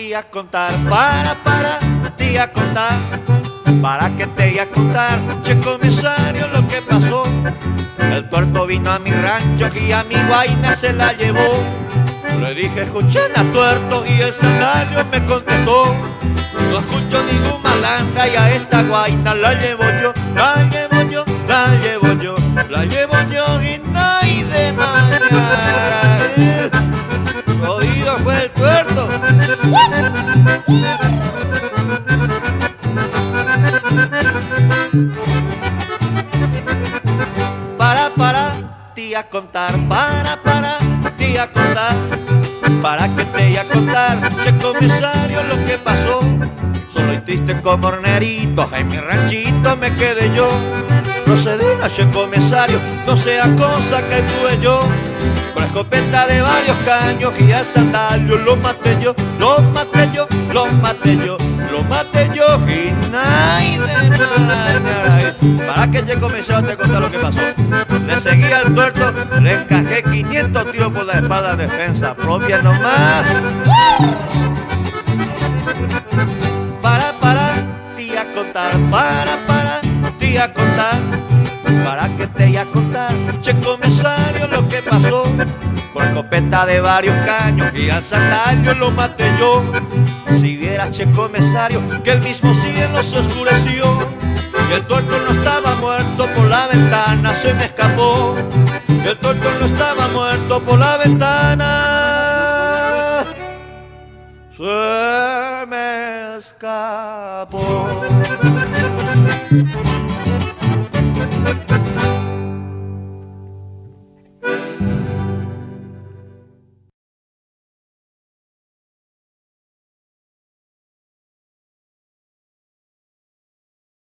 ti a contar, para ti a contar, para que te iba a contar, che comisario, lo que pasó. El tuerto vino a mi rancho y a mi vaina se la llevó. Le dije, escuchen a tuerto, y el sandalio me contestó: no escucho ningún malanga y a esta guaina la llevo yo, la llevo yo, la llevo yo, la llevo yo y nadie de mañana. Jodido fue el tuerto. Para ti a contar, para ti a contar, para que te iba a contar, che comisario, lo que pasó. Solo y triste como hornerito, en mi ranchito me quedé yo. Procedí a che comisario, no sea cosa que tuve yo. Con la escopeta de varios caños y al sandalio lo maté yo, lo maté yo, lo maté yo, lo maté yo y nadie de para que che comisario te contara lo que pasó. Le seguí al tuerto, le encajé 500 tiros por la espada de defensa propia nomás. Para ti a contar, para ti a contar, para que te iba a contar, che comisario, lo que pasó. Con escopeta de varios caños y al sandalio lo maté yo. Si vieras, che comisario, que el mismo cielo se oscureció y el tuerto no estaba muerto, por la ventana se me escapó. El tuerto no estaba muerto, por la ventana se me escapó.